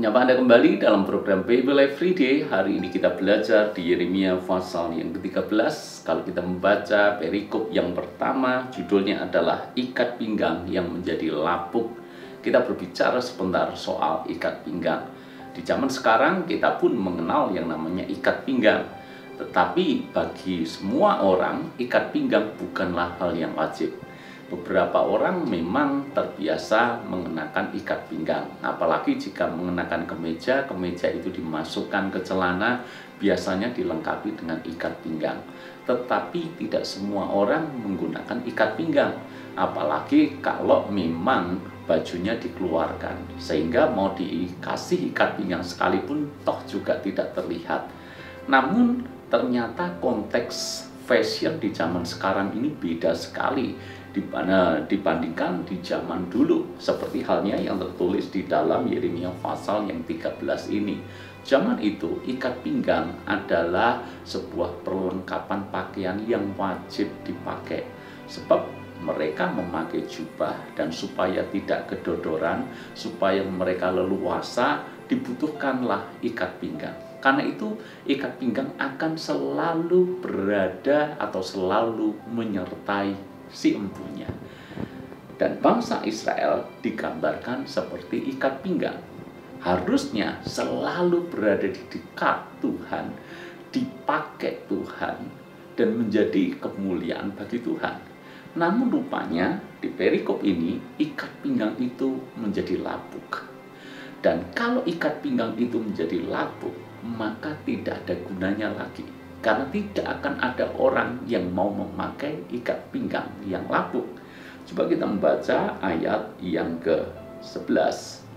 Menyapa Anda kembali dalam program Bible Everyday. Hari ini kita belajar di Yeremia pasal yang ke-13. Kalau kita membaca perikop yang pertama, judulnya adalah ikat pinggang yang menjadi lapuk. Kita berbicara sebentar soal ikat pinggang. Di zaman sekarang kita pun mengenal yang namanya ikat pinggang. Tetapi bagi semua orang, ikat pinggang bukanlah hal yang wajib. Beberapa orang memang terbiasa mengenakan ikat pinggang, apalagi jika mengenakan kemeja itu dimasukkan ke celana, biasanya dilengkapi dengan ikat pinggang. Tetapi tidak semua orang menggunakan ikat pinggang, apalagi kalau memang bajunya dikeluarkan, sehingga mau dikasih ikat pinggang sekalipun toh juga tidak terlihat. Namun ternyata konteks fashion di zaman sekarang ini beda sekali dibandingkan di zaman dulu, seperti halnya yang tertulis di dalam Yeremia pasal yang 13 ini. Zaman itu ikat pinggang adalah sebuah perlengkapan pakaian yang wajib dipakai, sebab mereka memakai jubah, dan supaya tidak kedodoran, supaya mereka leluasa, dibutuhkanlah ikat pinggang. Karena itu ikat pinggang akan selalu berada atau selalu menyertai si empunya. Dan bangsa Israel digambarkan seperti ikat pinggang. Harusnya selalu berada di dekat Tuhan, dipakai Tuhan, dan menjadi kemuliaan bagi Tuhan. Namun rupanya di perikop ini ikat pinggang itu menjadi lapuk. Dan kalau ikat pinggang itu menjadi lapuk, maka tidak ada gunanya lagi. Karena tidak akan ada orang yang mau memakai ikat pinggang yang lapuk. Coba kita membaca ayat yang ke-11.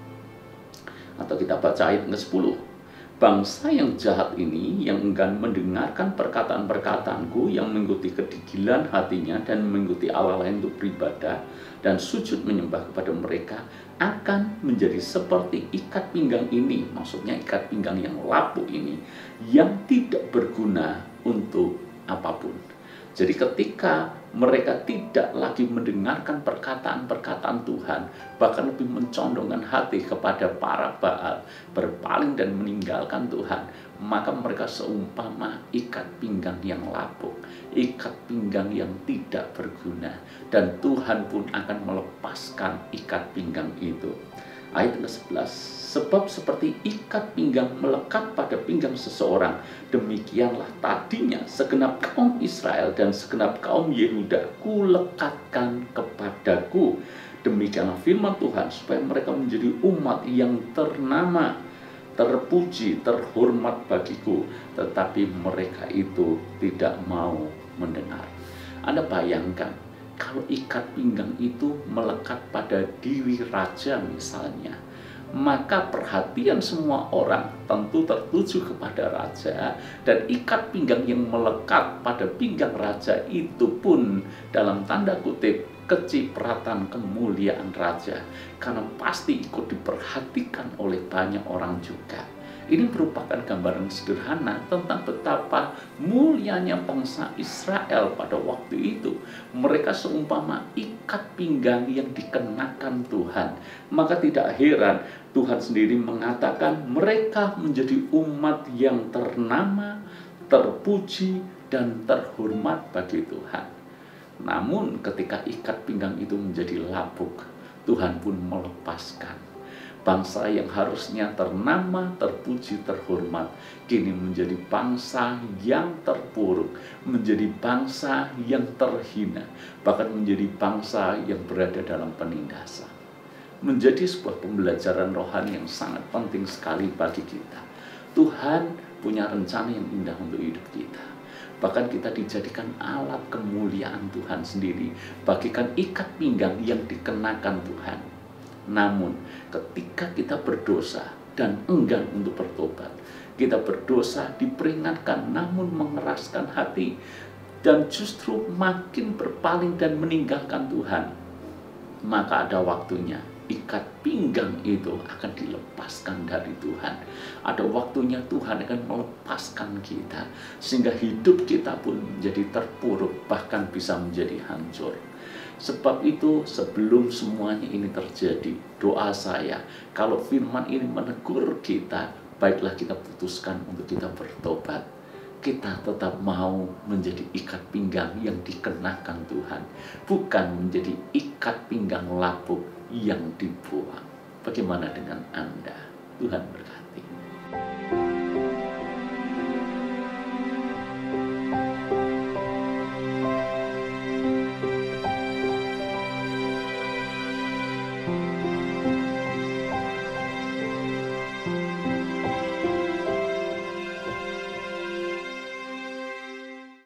Atau kita baca ayat ke-10. Bangsa yang jahat ini, yang enggan mendengarkan perkataan-perkataanku, yang mengikuti kedigilan hatinya dan mengikuti Allah lain untuk beribadah dan sujud menyembah kepada mereka, akan menjadi seperti ikat pinggang ini, maksudnya ikat pinggang yang lapuk ini, yang tidak berguna untuk apapun. Jadi ketika mereka tidak lagi mendengarkan perkataan-perkataan Tuhan, bahkan lebih mencondongkan hati kepada para Baal, berpaling dan meninggalkan Tuhan, maka mereka seumpama ikat pinggang yang lapuk, ikat pinggang yang tidak berguna, dan Tuhan pun akan melepaskan ikat pinggang itu. Ayat ke-11, sebab seperti ikat pinggang melekat pada pinggang seseorang, demikianlah tadinya segenap kaum Israel dan segenap kaum Yehuda kulekatkan kepadaku. Demikianlah firman Tuhan, supaya mereka menjadi umat yang ternama, terpuji, terhormat bagiku. Tetapi mereka itu tidak mau mendengar. Anda bayangkan, kalau ikat pinggang itu melekat pada diri raja misalnya, maka perhatian semua orang tentu tertuju kepada raja, dan ikat pinggang yang melekat pada pinggang raja itu pun dalam tanda kutip kecipratan kemuliaan raja, karena pasti ikut diperhatikan oleh banyak orang juga. Ini merupakan gambaran sederhana tentang betapa mulianya bangsa Israel pada waktu itu. Mereka seumpama ikat pinggang yang dikenakan Tuhan. Maka tidak heran Tuhan sendiri mengatakan mereka menjadi umat yang ternama, terpuji, dan terhormat bagi Tuhan. Namun ketika ikat pinggang itu menjadi lapuk, Tuhan pun melepaskan. Bangsa yang harusnya ternama, terpuji, terhormat, kini menjadi bangsa yang terpuruk, menjadi bangsa yang terhina, bahkan menjadi bangsa yang berada dalam penindasan. Menjadi sebuah pembelajaran rohani yang sangat penting sekali bagi kita. Tuhan punya rencana yang indah untuk hidup kita. Bahkan kita dijadikan alat kemuliaan Tuhan sendiri, bagikan ikat pinggang yang dikenakan Tuhan. Namun ketika kita berdosa dan enggan untuk bertobat, kita berdosa diperingatkan namun mengeraskan hati, dan justru makin berpaling dan meninggalkan Tuhan, maka ada waktunya ikat pinggang itu akan dilepaskan dari Tuhan. Ada waktunya Tuhan akan melepaskan kita, sehingga hidup kita pun menjadi terpuruk, bahkan bisa menjadi hancur. Sebab itu sebelum semuanya ini terjadi, doa saya, kalau firman ini menegur kita, baiklah kita putuskan untuk kita bertobat. Kita tetap mau menjadi ikat pinggang yang dikenakan Tuhan, bukan menjadi ikat pinggang lapuk yang dibuang. Bagaimana dengan Anda? Tuhan berkati.